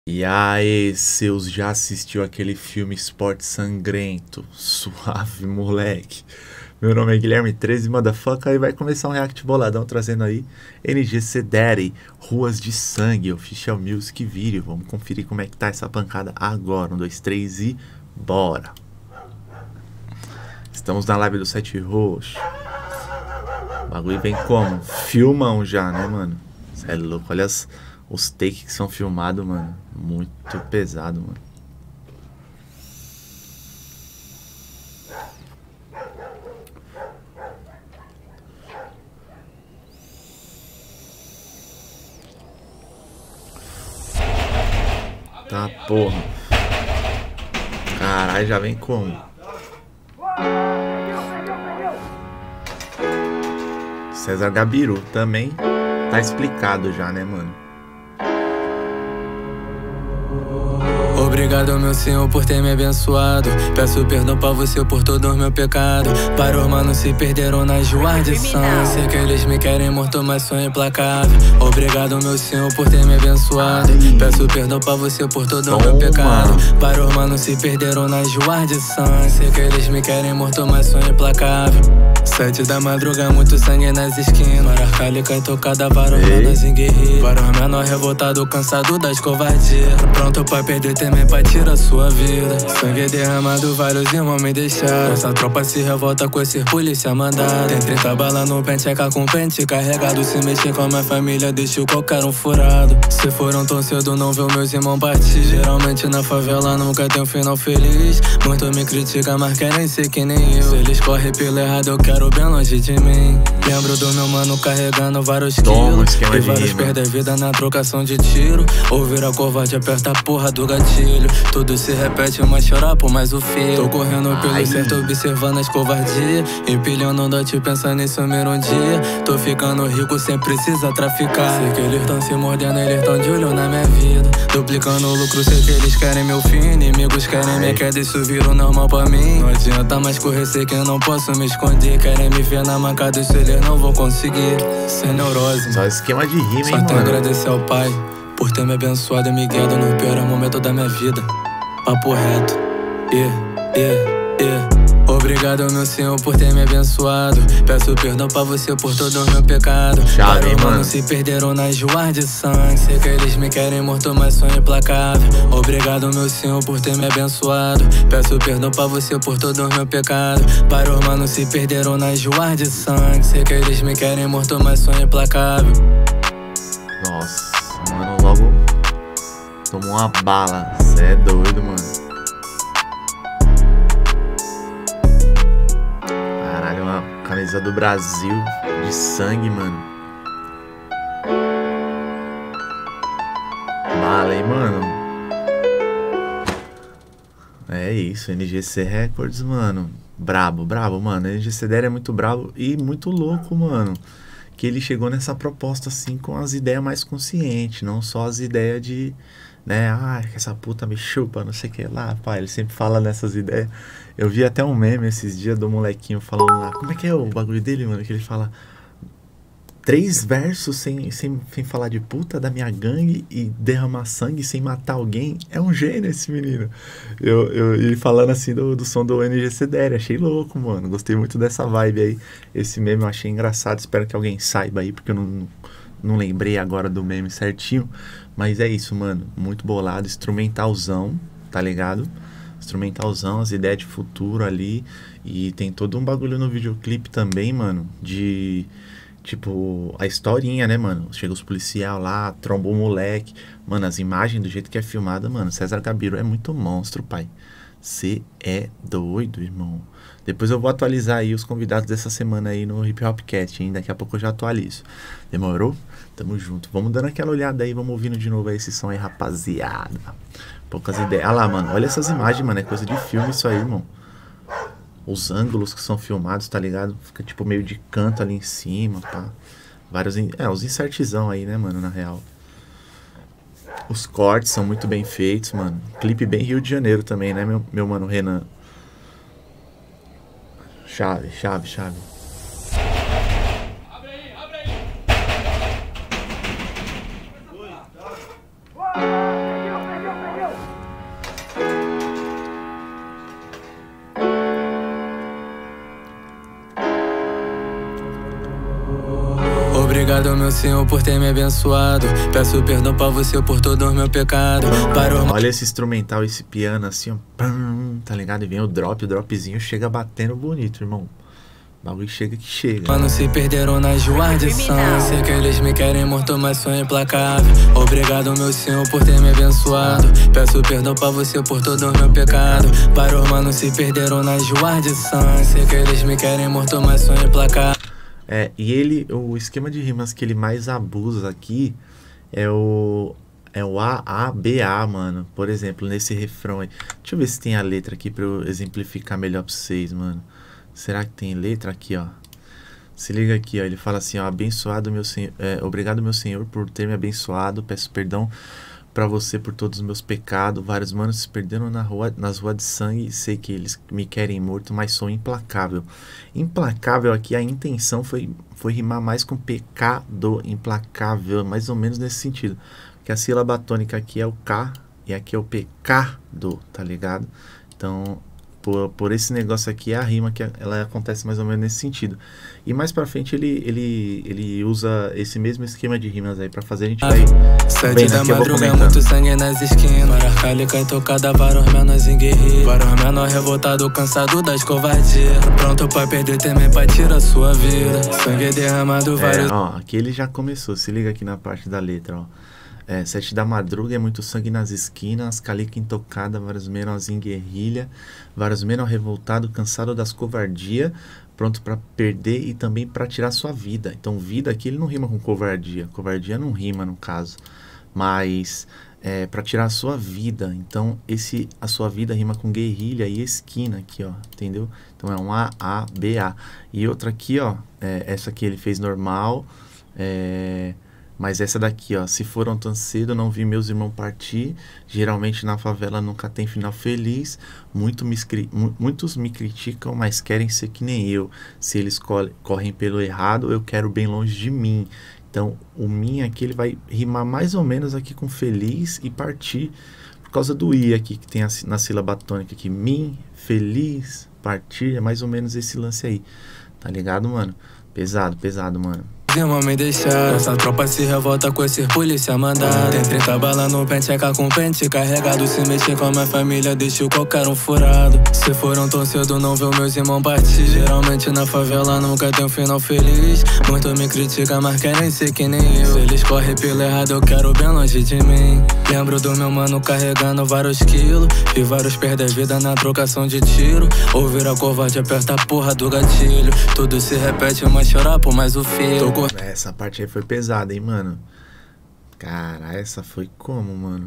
E aí, seus já assistiu aquele filme Esporte Sangrento? Suave, moleque. Meu nome é Guilherme 13, motherfucker, e vai começar um react boladão trazendo aí NGC Daddy, Ruas de Sangue, Official Music Video. Vamos conferir como é que tá essa pancada agora. 1, 2, 3 e bora! Estamos na live do Sete Roxo. O bagulho vem como? Filmam já, né, mano? Cê é louco, olha os takes que são filmados, mano. Muito pesado, mano. Tá, porra. Caralho, já vem como? César Gabiru também tá explicado já, né, mano? Obrigado, meu Senhor, por ter me abençoado. Peço perdão pra você por todo o meu pecado. Para os manos se perderam na juardição. Sei que eles me querem morto, mas sou implacável. Obrigado, meu Senhor, por ter me abençoado. Peço perdão pra você por todo o meu pecado. Para os manos se perderam na juardição. Sei que eles me querem morto, mas sou implacável. 7 da madruga, muito sangue nas esquinas. Para arcálica e tocada, para os manos em guerrilha. Para os menor revoltado, cansado das covardias. Pronto pra perder, também pra tirar sua vida. Sangue derramado, vários irmãos me deixaram. Essa tropa se revolta com esse polícia mandado. Tem 30 balas no pente, AK com pente carregado. Se mexer com a minha família, deixo qualquer um furado. Se foram tão cedo, não vê meus irmãos partir. Geralmente na favela nunca tem um final feliz. Muito me critica, mas querem ser que nem eu. Se eles correm pelo errado, eu quero bem longe de mim. Lembro do meu mano carregando vários quilos. E vários perdem a vida na trocação de tiro. Ou vira covarde, aperta a porra do gatilho. Tudo se repete, mas chorar por mais o filho. Tô correndo pelo certo, observando as covardias. Empilhando dote, pensando em sumir um dia. Tô ficando rico sem precisar traficar. Sei que eles tão se mordendo, eles tão de olho na minha vida. Duplicando o lucro, sei que eles querem meu fim. Inimigos querem minha queda, isso vira normal pra mim. Não adianta mais correr, sei que eu não posso me esconder. Querem me ver na mancada, isso eles não vão conseguir. Sem neurose, só esquema de rima, hein, só tenho a agradecer ao Pai por ter me abençoado e me guiado no pior momento da minha vida. Papo reto, Obrigado, meu Senhor, por ter me abençoado. Peço perdão pra você por todo o meu pecado. Para os manos se perderam na juardição. Sei que eles me querem morto, mas sou implacável. Obrigado, meu Senhor, por ter me abençoado. Peço perdão pra você por todo o meu pecado. Para os manos se perderam na juardição. Sei que eles me querem morto, mas sou implacável. Nossa, mano, logo tomou uma bala. Cê é doido, mano. Caralho, uma camisa do Brasil de sangue, mano. Bala, hein, mano. É isso, NGC Records, mano. Brabo, mano. NGC Daddy é muito brabo e muito louco, mano. Que ele chegou nessa proposta assim com as ideias mais conscientes, não só as ideias de, né, que essa puta me chupa, não sei o que lá, pá, ele sempre fala nessas ideias. Eu vi até um meme esses dias do molequinho falando lá, como é que é o bagulho dele, mano, que ele fala 3 versos sem falar de puta da minha gangue e derramar sangue sem matar alguém. É um gênio esse menino. Ele falando assim do som do NGC Daddy, achei louco, mano. Gostei muito dessa vibe aí. Esse meme eu achei engraçado, espero que alguém saiba aí, porque eu não lembrei agora do meme certinho. Mas é isso, mano. Muito bolado, instrumentalzão, tá ligado? Instrumentalzão, as ideias de futuro ali. E tem todo um bagulho no videoclipe também, mano, de... tipo, a historinha, né, mano? Chega os policial lá, tromba o moleque. Mano, as imagens do jeito que é filmada, mano. César Gabiru é muito monstro, pai. Cê é doido, irmão. Depois eu vou atualizar aí os convidados dessa semana aí no Hip Hop Cast, hein? Daqui a pouco eu já atualizo. Demorou? Tamo junto. Vamos dando aquela olhada aí, vamos ouvindo de novo aí esse som aí, rapaziada. Poucas ideias. Ah lá, mano. Olha essas imagens, mano. É coisa de filme isso aí, irmão. Os ângulos que são filmados, tá ligado? Fica tipo meio de canto ali em cima, pá. Vários... os insertzão aí, né, mano, na real. Os cortes são muito bem feitos, mano. Clipe bem Rio de Janeiro também, né, meu mano Renan? Chave. Obrigado, meu Senhor, por ter me abençoado. Peço perdão pra você por todo o meu pecado. Olha esse instrumental, esse piano assim, ó, pam, tá ligado? E vem o dropzinho chega batendo bonito, irmão. O bagulho chega que chega. Mano, se perderam na juardição. Sei que eles me querem morto, mas sou implacável. Obrigado, meu Senhor, por ter me abençoado. Peço perdão pra você por todo o meu pecado. Vários manos se perderam na juardição. Sei que eles me querem morto, mas sou implacável. E ele, o esquema de rimas que ele mais abusa aqui é o A-A-B-A, mano. Por exemplo, nesse refrão aí. Deixa eu ver se tem a letra aqui pra eu exemplificar melhor pra vocês, mano. Será que tem letra aqui, ó? Se liga aqui, ó. Ele fala assim, ó. Abençoado, meu Senhor. Obrigado, meu Senhor, por ter me abençoado. Peço perdão pra você por todos os meus pecados. Vários manos se perderam nas ruas de sangue. Sei que eles me querem morto, mas sou implacável. Implacável aqui, a intenção foi rimar mais com pecado. Implacável, mais ou menos nesse sentido. Porque a sílaba tônica aqui é o K e aqui é o pecado, tá ligado? Então, por esse negócio aqui, a rima que ela acontece mais ou menos nesse sentido. E mais pra frente ele usa esse mesmo esquema de rimas aí pra fazer, a gente vai... 7 da madruga, muito sangue nas esquinas. Maracalica e tocada, vários menores em guerrilha. Vários menores revoltado, cansado das covardias. Pronto pra perder, também pra tirar sua vida. Sangue derramado, vários... Ó, aqui ele já começou, se liga aqui na parte da letra, ó. 7 da madruga, é muito sangue nas esquinas, calica intocada, vários menores em guerrilha, vários menores revoltado, cansado das covardia, pronto pra perder e também pra tirar sua vida. Então vida aqui ele não rima com covardia, covardia não rima no caso, mas pra tirar a sua vida. Então a sua vida rima com guerrilha e esquina aqui, ó, entendeu? Então é um A-A-B-A. E outra aqui, ó, essa aqui ele fez normal, mas essa daqui, ó, se foram tão cedo, não vi meus irmãos partir. Geralmente na favela nunca tem final feliz. Muitos me criticam, mas querem ser que nem eu. Se eles correm pelo errado, eu quero bem longe de mim. Então, o mim aqui, ele vai rimar mais ou menos aqui com feliz e partir. Por causa do I aqui, que tem na sílaba tônica aqui. Mim, feliz, partir, é mais ou menos esse lance aí. Tá ligado, mano? Pesado, mano. Irmão me deixaram. Essa tropa se revolta com esse polícia mandado. Tem 30 balas no pente, com pente carregado. Se mexer com a minha família, deixo qualquer um furado. Se foram tão cedo, não vê meus irmãos partir. Geralmente na favela nunca tem um final feliz. Muito me critica, mas querem ser que nem eu. Se eles correm pelo errado, eu quero bem longe de mim. Lembro do meu mano carregando vários quilos. E vários perdem a vida na trocação de tiro. Ouvir a covarde, aperta a porra do gatilho. Tudo se repete, mas chorar por mais o filho. Essa parte aí foi pesada, hein, mano. Cara, essa foi como, mano?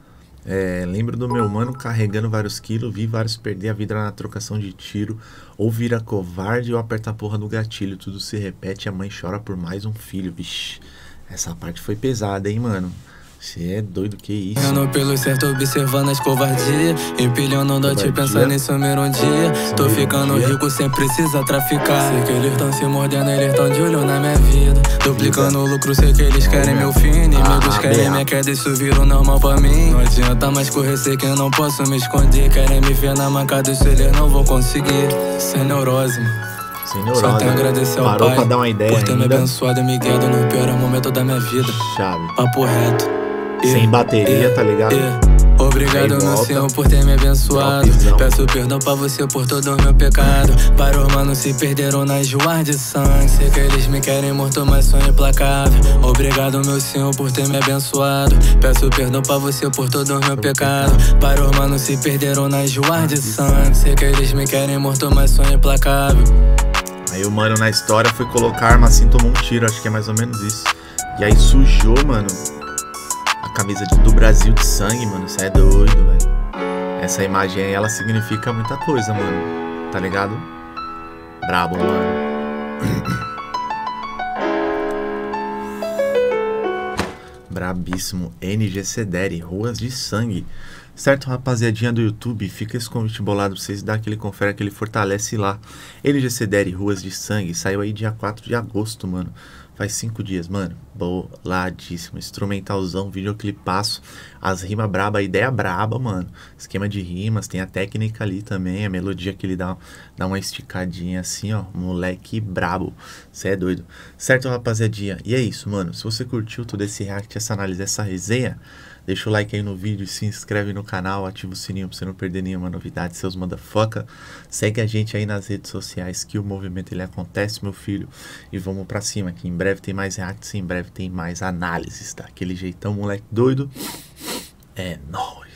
Lembro do meu mano carregando vários quilos. Vi vários perder a vida na trocação de tiro. Ou vira covarde ou aperta a porra do gatilho. Tudo se repete, a mãe chora por mais um filho. Vixe, essa parte foi pesada, hein, mano. Você é doido, que isso? Ando pelo certo observando as covardias. Empilhando dote pensando em sumir um dia. Tô ficando rico sem precisar traficar. Sei que eles tão se mordendo, eles tão de olho na minha vida. Duplicando o lucro, sei que eles querem meu fim. Inimigos querem minha queda, isso virou normal pra mim. Não adianta mais correr, sei que eu não posso me esconder. Querem me ver na mancada, isso eles não vão conseguir. Sem neurose, mano. Só tenho a agradecer ao Pai pra dar uma ideia por ter me abençoado e me guiado no pior momento da minha vida. Chave. Papo reto. Sem bateria, tá ligado? Obrigado, meu Senhor, por ter me abençoado. Peço perdão pra você por todo o meu pecado. Vários manos se perderam nas juas de sangue. Sei que eles me querem morto, mas sou implacável. Obrigado, meu Senhor, por ter me abençoado. Peço perdão pra você por todo o meu pecado. Vários manos se perderam nas juas de sangue. Sei que eles me querem morto, mas sou implacável. Aí o mano na história foi colocar a arma assim, tomou um tiro, acho que é mais ou menos isso. E aí sujou, mano, a camisa do Brasil de sangue, mano. Isso é doido, velho. Essa imagem aí, ela significa muita coisa, mano. Tá ligado? Brabo, mano. Brabíssimo. NG Cedere, Ruas de Sangue. Certo, rapaziadinha do YouTube, fica esse convite bolado pra vocês, dá aquele confere, aquele fortalece lá. NG Cedere, Ruas de Sangue, saiu aí dia 4 de agosto, mano. Faz 5 dias, mano. Boladíssimo. Instrumentalzão, videoclipaço. As rimas braba, a ideia braba, mano. Esquema de rimas, tem a técnica ali também. A melodia que ele dá uma esticadinha assim, ó. Moleque brabo. Cê é doido. Certo, rapaziadinha? E é isso, mano. Se você curtiu todo esse react, essa análise, essa resenha, deixa o like aí no vídeo, se inscreve no canal, ativa o sininho pra você não perder nenhuma novidade, seus motherfucker. Segue a gente aí nas redes sociais que o movimento ele acontece, meu filho. E vamos pra cima, que em breve tem mais reacts, em breve tem mais análises, tá? Aquele jeitão, moleque doido. É nóis.